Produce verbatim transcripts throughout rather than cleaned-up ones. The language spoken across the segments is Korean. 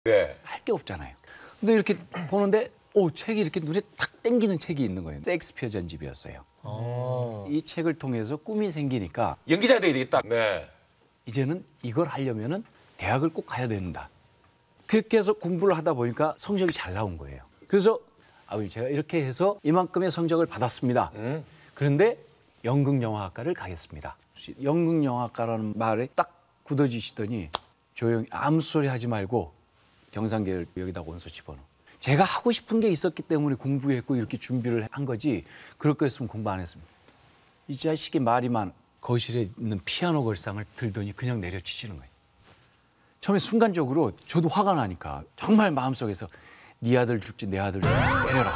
네. 할 게 없잖아요. 근데 이렇게 보는데 오, 책이 이렇게 눈에 탁 땡기는 책이 있는 거예요. 셰익스피어 전집이었어요. 아. 이 책을 통해서 꿈이 생기니까 연기자가 돼야 되겠다. 네. 이제는 이걸 하려면은 대학을 꼭 가야 된다. 그렇게 해서 공부를 하다 보니까 성적이 잘 나온 거예요. 그래서 아버님 제가 이렇게 해서 이만큼의 성적을 받았습니다. 음. 그런데 연극영화학과를 가겠습니다. 연극영화학과라는 말에 딱 굳어지시더니 조용히 아무 소리 하지 말고 경상계를 여기다 원서 집어넣어. 제가 하고 싶은 게 있었기 때문에 공부했고 이렇게 준비를 한 거지 그럴 거였으면 공부 안 했습니다. 이 자식이 말이만 거실에 있는 피아노 걸상을 들더니 그냥 내려치시는 거예요. 처음에 순간적으로 저도 화가 나니까 정말 마음속에서 네 아들 죽지 내 아들 죽지 때려라.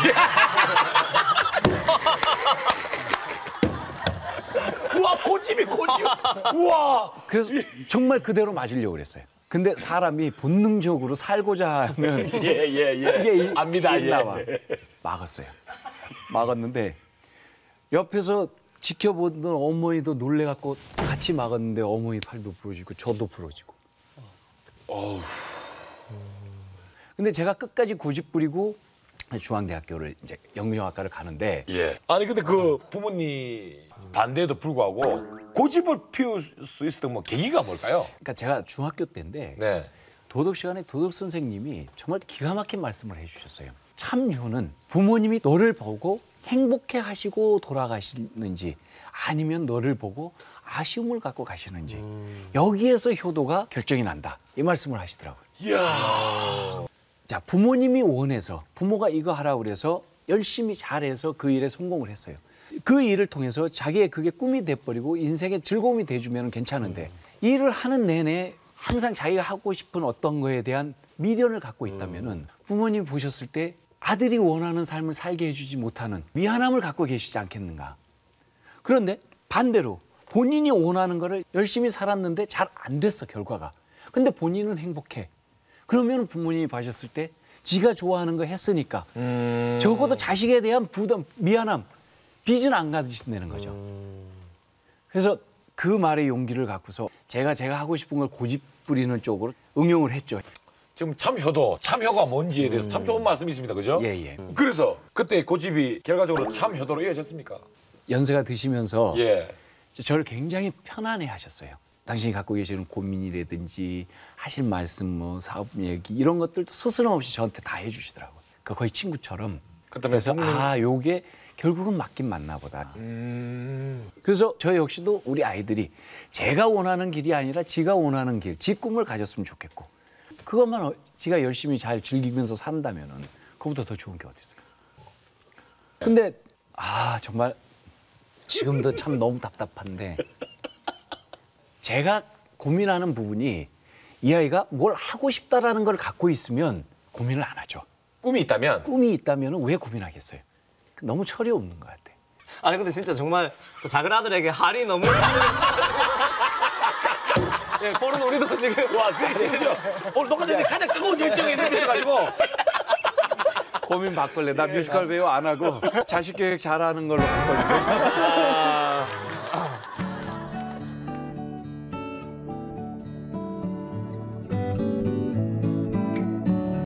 우와 고집이 고집. 우와. 그래서 정말 그대로 맞으려고 그랬어요. 근데 사람이 본능적으로 살고자 하면 예예 예, 예. 이게 이- 압니다. 이게 예. 나와. 막았어요. 막았는데 옆에서 지켜보던 어머니도 놀래갖고 같이 막았는데 어머니 팔도 부러지고 저도 부러지고. 어우. 근데 제가 끝까지 고집 부리고 중앙대학교를 이제 연극영화과를 가는데 예. 아니 근데 그 부모님 반대에도 불구하고 고집을 피울 수 있었던 뭐 계기가 뭘까요? 그러니까 제가 중학교 때인데 네. 도덕 시간에 도덕 선생님이 정말 기가 막힌 말씀을 해주셨어요. 참효는 부모님이 너를 보고 행복해 하시고 돌아가시는지 아니면 너를 보고 아쉬움을 갖고 가시는지 음. 여기에서 효도가 결정이 난다. 이 말씀을 하시더라고요. 이야. 자, 부모님이 원해서 부모가 이거 하라고 그래서 열심히 잘해서 그 일에 성공을 했어요. 그 일을 통해서 자기의 그게 꿈이 돼버리고 인생의 즐거움이 돼주면 괜찮은데 이 일을 하는 내내 항상 자기가 하고 싶은 어떤 거에 대한 미련을 갖고 있다면은 부모님이 보셨을 때 아들이 원하는 삶을 살게 해주지 못하는 미안함을 갖고 계시지 않겠는가. 그런데 반대로 본인이 원하는 거를 열심히 살았는데 잘 안 됐어, 결과가. 근데 본인은 행복해. 그러면 부모님이 봐셨을 때 지가 좋아하는 거 했으니까 음. 적어도 자식에 대한 부담, 미안함, 빚은 안 가지신다는 거죠. 그래서 그 말의 용기를 갖고서 제가 제가 하고 싶은 걸 고집 부리는 쪽으로 응용을 했죠. 지금 참효도, 참효가 뭔지에 대해서 참 좋은 말씀이십니다. 그죠? 예, 예. 그래서 그때 고집이 결과적으로 참효도로 이어졌습니까? 연세가 드시면서 예. 저를 굉장히 편안해 하셨어요. 당신이 갖고 계시는 고민이라든지 하실 말씀, 뭐 사업 얘기 이런 것들도 스스럼 없이 저한테 다 해주시더라고요. 그 거의 친구처럼. 그래서 아, 요게 결국은 맞긴 맞나 보다. 음. 그래서 저 역시도 우리 아이들이 제가 원하는 길이 아니라 지가 원하는 길, 지 꿈을 가졌으면 좋겠고 그것만 어, 지가 열심히 잘 즐기면서 산다면은 그보다 더 좋은 게 어디 있어요. 근데 아 정말 지금도 참 너무 답답한데 제가 고민하는 부분이 이 아이가 뭘 하고 싶다라는 걸 갖고 있으면 고민을 안 하죠. 꿈이 있다면 꿈이 있다면 왜 고민하겠어요? 너무 철이 없는 것 같아. 아니 근데 진짜 정말 그 작은 아들에게 할이 너무 예, 보는 우리도 지금 와, 그게 지금 오늘 녹화되는데 가장 뜨거운 열정에 느껴져가지고 고민 바꿀래. 나 뮤지컬 배우 안 하고 자식 교육 잘하는 걸로 바꿔주세요.